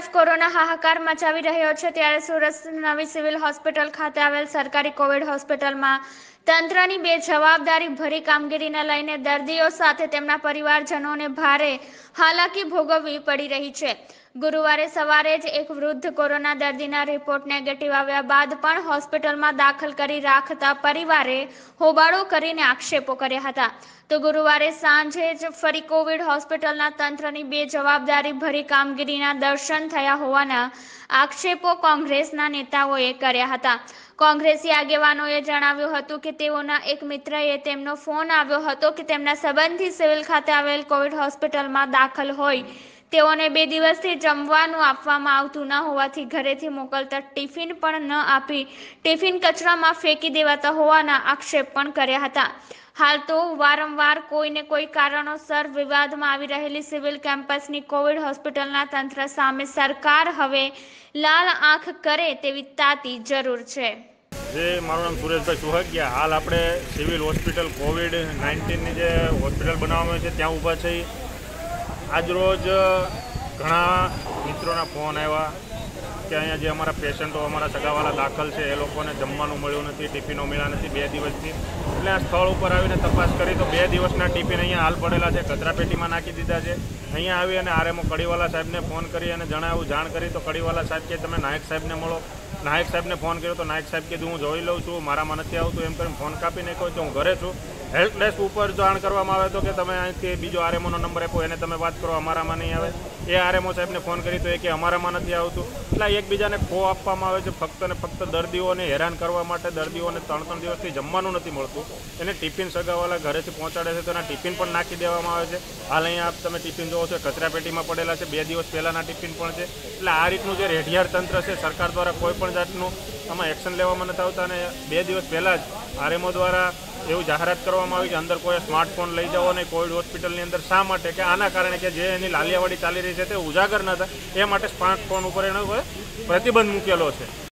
તરફ કોરોના હાહાકાર મચાવી રહ્યો છે ત્યારે સુરત નવી સિવિલ હોસ્પિટલ ખાતે આવેલ સરકારી કોવિડ હોસ્પિટલમાં તંત્રની બેજવાબદારી ભરી કામગીરીને લઈને દર્દીઓ સાથે તેમના પરિવારજનોને ભારે હાલાકી ભોગવવી પડી રહી છે। ગુરુવારે સવારે જ એક વૃદ્ધ કોરોના દર્દીના રિપોર્ટ નેગેટિવ આવ્યા બાદ પણ હોસ્પિટલમાં દાખલ કરી રાખતા પરિવારે હોબાળો કરીને આક્ષેપો કર્યા હતા। તો ગુરુવારે સાંજે જ ફરી કોવિડ હોસ્પિટલના તંત્રની બેજવાબદારી ભરી કામગીરીના દર્શન થયા હોવાના આક્ષેપો કોંગ્રેસના નેતાઓએ કર્યા હતા। કોંગ્રેસી આગેવાનોએ જણાવ્યું હતું કે તેઓના એક મિત્રએ તેમનો ફોન આવ્યો હતો કે તેમના સંબંધી સિવિલ ખાતે આવેલ કોવિડ હોસ્પિટલમાં દાખલ હોય તેઓને 2 દિવસથી જમવાનું આપવામાં આવતું ન હોવાથી ઘરેથી મોકલતા ટિફિન પણ ન આપી ટિફિન કચરામાં ફેંકી દેવાતા હોવાના આક્ષેપ પણ કર્યા હતા। હાલ તો વારંવાર કોઈને કોઈ કારણોસર વિવાદમાં આવી રહેલી સિવિલ કેમ્પસની કોવિડ હોસ્પિટલના તંત્ર સામે સરકાર હવે લાલ આંખ કરે તેવી તાતી જરૂર છે। મારું નામ સુરેશભાઈ સુહાગિયા। હાલ આપણે સિવિલ હોસ્પિટલ COVID-19ની જે હોસ્પિટલ બનાવવામાં આવી છે ત્યાં ઊભા છીએ। આજરોજ ઘણા મિત્રોના ફોન આવ્યા કે અહીંયા જે અમારા પેશન્ટો અમારા સગાવાલા દાખલ છે એ લોકોને જમવાનું મળ્યું નથી, ટિફિનો મળ્યા નથી 2 દિવસથી। એટલે આ સ્થળ ઉપર આવીને તપાસ કરી તો 2 દિવસના ટિફિન અહીંયા હાલ પડેલા છે, કચરાપેટીમાં નાખી દીધા છે। અહીંયા આવી અને આરએમઓ કડીવાલા સાહેબને ફોન કરી અને જાણ કરી તો કડીવાલા સાહેબ કે તમે નાયક સાહેબને મળો। નાયક સાહેબને ફોન કર્યો તો નાયક સાહેબ કીધું હું જોઈ લઉં છું, મારામાં નથી આવતું એમ કરીને ફોન કાપી નાખ્યો કે હું ઘરે છું। હેલ્પ ડેસ્ક ઉપર જાણ કરવામાં આવે તો કે તમે અહીંથી બીજો આરએમઓનો નંબર આપો એને તમે વાત કરો, અમારામાં નહીં આવે। એ આરએમઓ સાહેબને ફોન કરી તો એ કે અમારામાં નથી આવતું। એટલે એકબીજાને ખો આપવામાં આવે છે ફક્ત ને ફક્ત દર્દીઓને હેરાન કરવા માટે। દર્દીઓને 3 દિવસથી જમવાનું નથી મળતું, એને ટિફિન સગાવાલા ઘરેથી પહોંચાડે છે તો એના ટિફિન પણ નાખી દેવામાં આવે છે। હાલ અહીંયા તમે ટિફિન જોવો છો કચરાપેટીમાં પડેલા છે, 2 દિવસ પહેલાંના ટિફિન પણ છે। એટલે આ રીતનું જે રેઢિયાર તંત્ર છે સરકાર દ્વારા કોઈ પણ જાતનું આમાં એક્શન લેવામાં નથી આવતા। અને 2 દિવસ પહેલાં જ આરએમઓ દ્વારા એવું જાહેરાત કરવામાં આવી કે અંદર કોઈ સ્માર્ટફોન લઈ જાઓ નહીં કોવિડ હોસ્પિટલની અંદર। શા માટે કે આના કારણે કે જે એની લાલિયાવાડી ચાલી રહી છે તે ઉજાગર ન થાય એ માટે સ્માર્ટફોન ઉપર એનો પ્રતિબંધ મૂકેલો છે।